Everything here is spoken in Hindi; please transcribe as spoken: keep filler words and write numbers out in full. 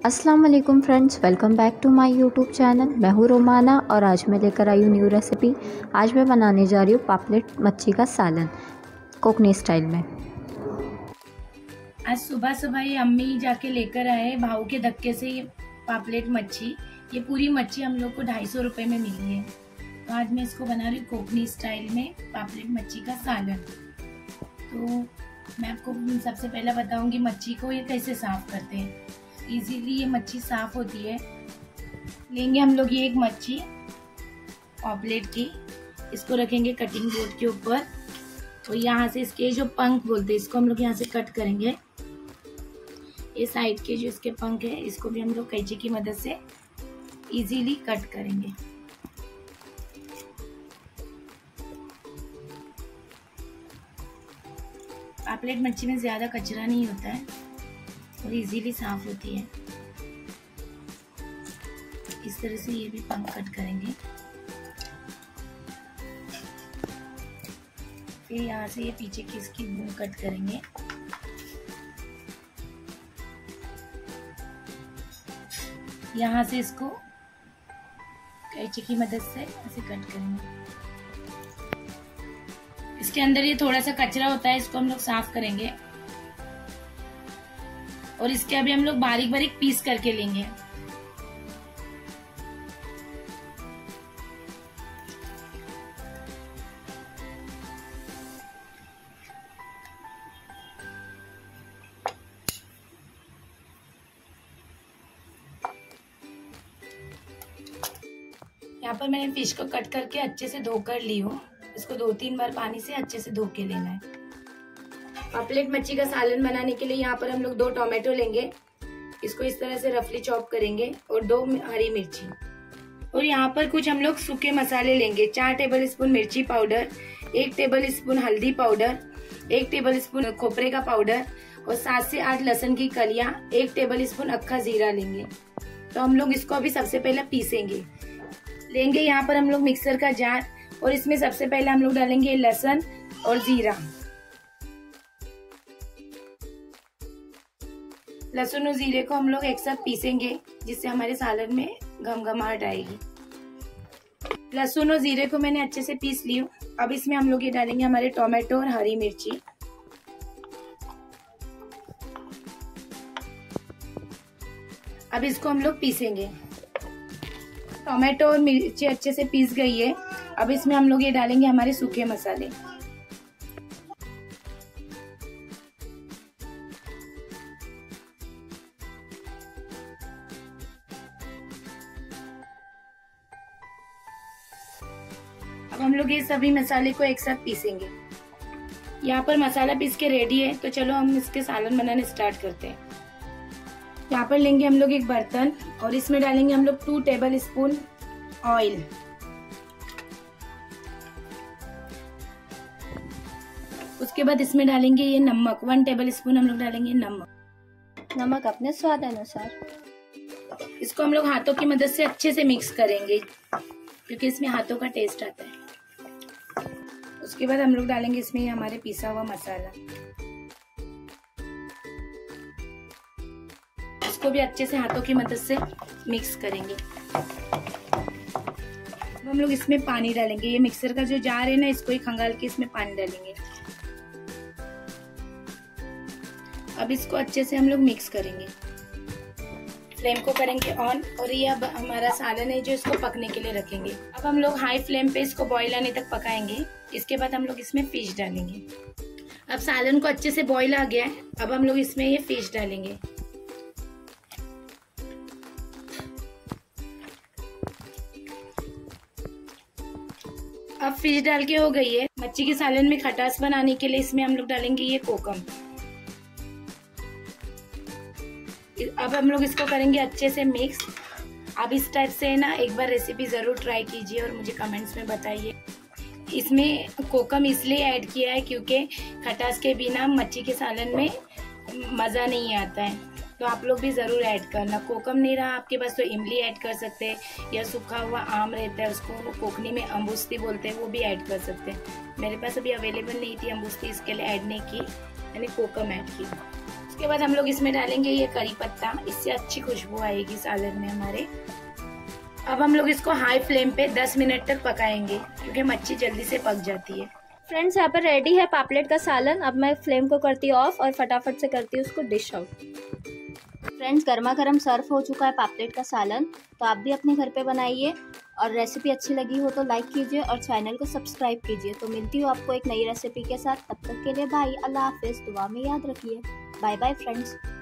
अस्सलाम वालेकुम friends, welcome back to my YouTube channel. मैं हूँ रोमाना और आज मैं लेकर आई हूँ न्यू रेसिपी। आज मैं बनाने जा रही हूँ पापलेट मच्छी का सालन कोकनी स्टाइल में। आज सुबह सुबह ये अम्मी जाके लेकर आए भाऊ के धक्के से ये पापलेट मच्छी। ये पूरी मच्छी हम लोग को ढाई सौ रुपये में मिली है। तो आज मैं इसको बना रही हूँ कोकनी स्टाइल में पापलेट मच्छी का सालन। तो मैं आपको सबसे पहले बताऊंगी मच्छी को ये कैसे साफ करते हैं। इजीली ये मच्छी साफ होती है। लेंगे हम लोग ये एक मच्छी पापलेट की, इसको रखेंगे कटिंग बोर्ड के ऊपर। तो यहाँ से इसके जो पंख बोलते हैं इसको हम लोग यहाँ से कट करेंगे। ये साइड के जो इसके पंख है इसको भी हम लोग कैंची की मदद से इजीली कट करेंगे। पापलेट मच्छी में ज्यादा कचरा नहीं होता है और इजीली साफ होती है। इस तरह से ये भी पंख कट करेंगे। फिर यहाँ से ये पीछे की इसकी बूम कट करेंगे। यहाँ से इसको कैंची की मदद से ऐसे कट करेंगे। इसके अंदर ये थोड़ा सा कचरा होता है, इसको हम लोग साफ करेंगे और इसके अभी हम लोग बारीक बारीक पीस करके लेंगे। यहाँ पर मैंने फिश को कट करके अच्छे से धोकर ली हूँ। इसको दो तीन बार पानी से अच्छे से धो के लेना है। पापलेट मच्छी का सालन बनाने के लिए यहाँ पर हम लोग दो टोमेटो लेंगे, इसको इस तरह से रफली चॉप करेंगे और दो हरी मिर्ची। और यहाँ पर कुछ हम लोग सूखे मसाले लेंगे। चार टेबल स्पून मिर्ची पाउडर, एक टेबल स्पून हल्दी पाउडर, एक टेबल स्पून खोपरे का पाउडर और सात से आठ लहसुन की कलियां, एक टेबल स्पून अक्खा जीरा लेंगे। तो हम लोग इसको अभी सबसे पहले पीसेंगे। लेंगे यहाँ पर हम लोग मिक्सर का जार और इसमें सबसे पहले हम लोग डालेंगे लहसुन और जीरा। लहसुन और जीरे को हम लोग एक साथ पीसेंगे जिससे हमारे सालन में घमघमाहट आएगी। लहसुन और जीरे को मैंने अच्छे से पीस ली हूँ। अब इसमें हम लोग ये डालेंगे हमारे टोमेटो और हरी मिर्ची। अब इसको हम लोग पीसेंगे। टोमेटो और मिर्ची अच्छे से पीस गई है। अब इसमें हम लोग ये डालेंगे हमारे सूखे मसाले। अब हम लोग ये सभी मसाले को एक साथ पीसेंगे। यहाँ पर मसाला पीस के रेडी है। तो चलो हम इसके सालन बनाने स्टार्ट करते हैं। यहाँ पर लेंगे हम लोग एक बर्तन और इसमें डालेंगे हम लोग टू टेबल स्पून ऑयल। उसके बाद इसमें डालेंगे ये नमक, वन टेबल स्पून हम लोग डालेंगे नमक। नमक अपने स्वाद अनुसार। इसको हम लोग हाथों की मदद से अच्छे से मिक्स करेंगे क्योंकि इसमें हाथों का टेस्ट आता है। उसके बाद हम लोग डालेंगे इसमें हमारे पिसा हुआ मसाला। इसको भी अच्छे से हाथों की मदद से मिक्स करेंगे। अब हम लोग इसमें पानी डालेंगे। ये मिक्सर का जो जार है ना, इसको ही खंगाल के इसमें पानी डालेंगे। अब इसको अच्छे से हम लोग मिक्स करेंगे। फ्लेम को करेंगे ऑन और ये अब हमारा सालन है जो इसको पकने के लिए रखेंगे। अब हम लोग हाई फ्लेम पे इसको बॉईल आने तक पकाएंगे। इसके बाद हम लोग इसमें फिश डालेंगे। अब सालन को अच्छे से बॉईल आ गया है। अब हम लोग इसमें ये फिश डालेंगे। अब फिश डाल के हो गई है। मच्छी के सालन में खटास बनाने के लिए इसमें हम लोग डालेंगे ये कोकम। अब हम लोग इसको करेंगे अच्छे से मिक्स। अब इस टाइप से ना एक बार रेसिपी जरूर ट्राई कीजिए और मुझे कमेंट्स में बताइए। इसमें कोकम इसलिए ऐड किया है क्योंकि खटास के बिना मच्छी के सालन में मज़ा नहीं आता है। तो आप लोग भी ज़रूर ऐड करना। कोकम नहीं रहा आपके पास तो इमली ऐड कर सकते हैं या सूखा हुआ आम रहता है, उसको कोकनी में अम्बुस्ती बोलते हैं, वो भी ऐड कर सकते हैं। मेरे पास अभी अवेलेबल नहीं थी अम्बुस्ती, इसके लिए ऐड नहीं की, मैंने कोकम ऐड की। उसके बाद हम लोग इसमें डालेंगे ये करी पत्ता, इससे अच्छी खुशबू आएगी सालन में हमारे। अब हम लोग इसको हाई फ्लेम पे दस मिनट तक पकाएंगे क्योंकि मच्छी जल्दी से पक जाती है। फ्रेंड्स, यहाँ पर रेडी है पापलेट का सालन। अब मैं फ्लेम को करती हूँ ऑफ और फटाफट से करती हूँ उसको डिश आउट। फ्रेंड्स, गर्मा गर्म सर्व हो चुका है पापलेट का सालन। तो आप भी अपने घर पे बनाइए और रेसिपी अच्छी लगी हो तो लाइक कीजिए और चैनल को सब्सक्राइब कीजिए। तो मिलती हूँ आपको एक नई रेसिपी के साथ। तब तक के लिए बाय, अल्लाह हाफिज़। दुआ में याद रखिए। Bye bye friends.